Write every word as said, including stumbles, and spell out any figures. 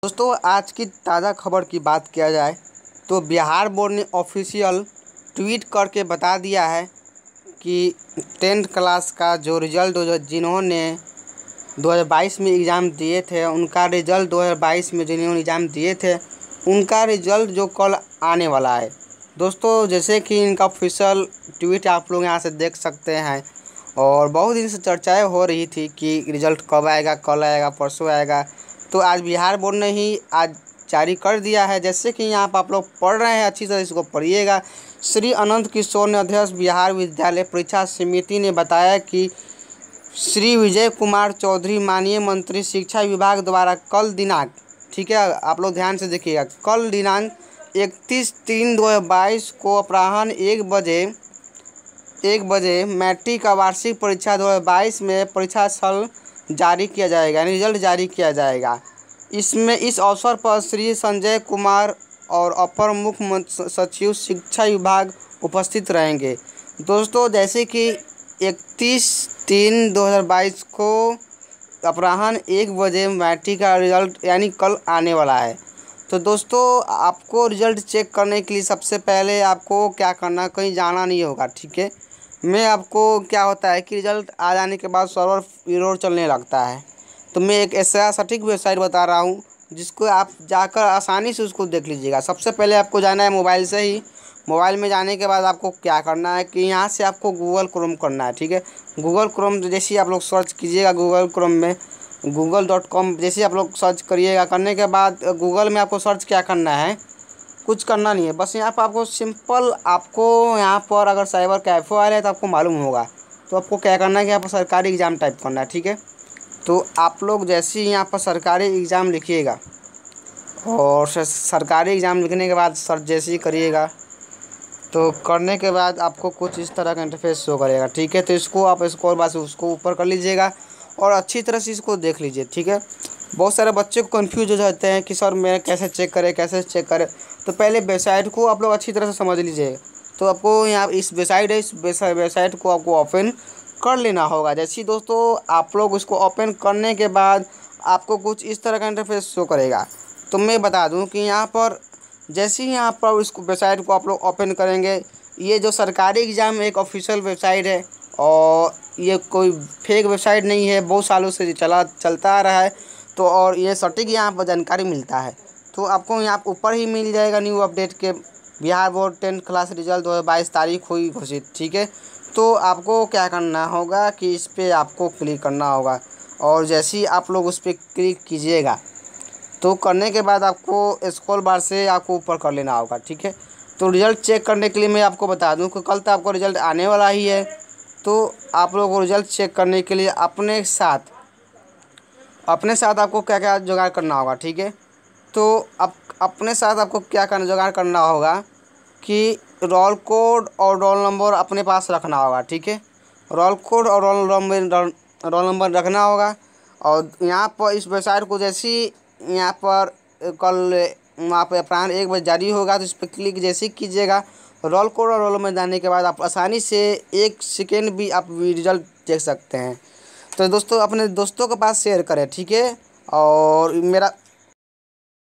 दोस्तों, आज की ताज़ा खबर की बात किया जाए तो बिहार बोर्ड ने ऑफिशियल ट्वीट करके बता दिया है कि टेंथ क्लास का जो रिज़ल्ट जिन्होंने दो हज़ार बाईस में एग्ज़ाम दिए थे उनका रिज़ल्ट दो हज़ार बाईस में जिन्होंने एग्ज़ाम दिए थे उनका रिज़ल्ट जो कल आने वाला है। दोस्तों, जैसे कि इनका ऑफिशियल ट्वीट आप लोग यहाँ से देख सकते हैं और बहुत दिन से चर्चाएं हो रही थी कि रिज़ल्ट कब आएगा, कल आएगा, परसों आएगा। तो आज बिहार बोर्ड ने ही आज जारी कर दिया है। जैसे कि यहाँ पर आप लोग पढ़ रहे हैं, अच्छी तरह इसको पढ़िएगा। श्री अनंत किशोर ने अध्यक्ष बिहार विद्यालय परीक्षा समिति ने बताया कि श्री विजय कुमार चौधरी माननीय मंत्री शिक्षा विभाग द्वारा कल दिनांक, ठीक है, आप लोग ध्यान से देखिएगा, कल दिनांक इकतीस तीन दो हज़ार बाईस को अपराह्न एक बजे एक बजे मैट्रिक का वार्षिक परीक्षा दो हज़ार बाईस में परीक्षा फल जारी किया जाएगा, यानी रिजल्ट जारी किया जाएगा। इसमें इस अवसर पर श्री संजय कुमार और अपर मुख्य सचिव शिक्षा विभाग उपस्थित रहेंगे। दोस्तों, जैसे कि इकतीस तीन दो हज़ार बाईस को अपराह्न एक बजे मैट्रिक का रिज़ल्ट यानी कल आने वाला है। तो दोस्तों, आपको रिज़ल्ट चेक करने के लिए सबसे पहले आपको क्या करना, कहीं जाना नहीं होगा, ठीक है। मैं आपको क्या होता है कि रिज़ल्ट आ जाने के बाद सर्वर एरर चलने लगता है, तो मैं एक ऐसा सटीक वेबसाइट बता रहा हूँ जिसको आप जाकर आसानी से उसको देख लीजिएगा। सबसे पहले आपको जाना है मोबाइल से ही। मोबाइल में जाने के बाद आपको क्या करना है कि यहाँ से आपको गूगल क्रोम करना है, ठीक है। गूगल क्रोम जैसे ही आप लोग सर्च कीजिएगा, गूगल क्रोम में गूगल डॉट कॉम जैसे आप लोग सर्च करिएगा, करने के बाद गूगल में आपको सर्च क्या करना है, कुछ करना नहीं है, बस यहाँ पर आपको सिंपल आपको यहाँ पर अगर साइबर कैफ़े आ रहा है तो आपको मालूम होगा। तो आपको क्या करना है कि यहाँ पर सरकारी एग्ज़ाम टाइप करना है, ठीक है। तो आप लोग जैसे ही यहाँ पर सरकारी एग्ज़ाम लिखिएगा और सरकारी एग्ज़ाम लिखने के बाद सर्च जैसे ही करिएगा तो करने के बाद आपको कुछ इस तरह का इंटरफेस शो करेगा, ठीक है। तो इसको आप स्क्रॉल बार से उसको ऊपर कर लीजिएगा और अच्छी तरह से इसको देख लीजिए, ठीक है। बहुत सारे बच्चे को कंफ्यूज हो जाते हैं कि सर मैं कैसे चेक करें कैसे चेक करें। तो पहले वेबसाइट को आप लोग अच्छी तरह से समझ लीजिए। तो आपको यहाँ इस वेबसाइट है, इस वेबसाइट को आपको ओपन कर लेना होगा। जैसे ही दोस्तों आप लोग उसको ओपन करने के बाद आपको कुछ इस तरह का इंटरफेस शो करेगा। तो मैं बता दूं कि यहाँ पर जैसे ही यहाँ पर इसको वेबसाइट को आप लोग ओपन करेंगे, ये जो सरकारी एग्ज़ाम एक ऑफिशियल वेबसाइट है और ये कोई फेक वेबसाइट नहीं है, बहुत सालों से चला चलता आ रहा है। तो और ये सटीक यहाँ पर जानकारी मिलता है। तो आपको यहाँ ऊपर ही मिल जाएगा न्यू अपडेट के Bihar board tenth class result दो हज़ार बाईस तारीख हुई घोषित, ठीक है। तो आपको क्या करना होगा कि इस पर आपको क्लिक करना होगा और जैसे ही आप लोग उस पर क्लिक कीजिएगा तो करने के बाद आपको स्क्रॉल बार से आपको ऊपर कर लेना होगा, ठीक है। तो रिज़ल्ट चेक करने के लिए मैं आपको बता दूं कि कल तो आपको रिज़ल्ट आने वाला ही है। तो आप लोगों को रिज़ल्ट चेक करने के लिए अपने साथ अपने साथ आपको क्या क्या जुगाड़ करना होगा, ठीक है। तो अब अपने साथ आपको क्या करना जुगाड़ करना होगा कि रोल कोड और रोल नंबर अपने पास रखना होगा, ठीक है। रोल कोड और रोल नंबर रोल नंबर रखना होगा। और यहाँ पर इस वेबसाइट को जैसे ही यहाँ पर कल वहाँ पर अपराह्न एक बजे जारी होगा तो इस पर क्लिक जैसे ही कीजिएगा, रोल कोड और रोल नंबर जाने के बाद आप आसानी से एक सेकेंड भी आप रिज़ल्ट देख सकते हैं। तो दोस्तों अपने दोस्तों के पास शेयर करें, ठीक है। और मेरा